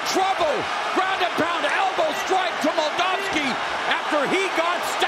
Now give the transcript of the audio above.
trouble. Ground and pound elbow strike to Moldavsky after he got stabbed.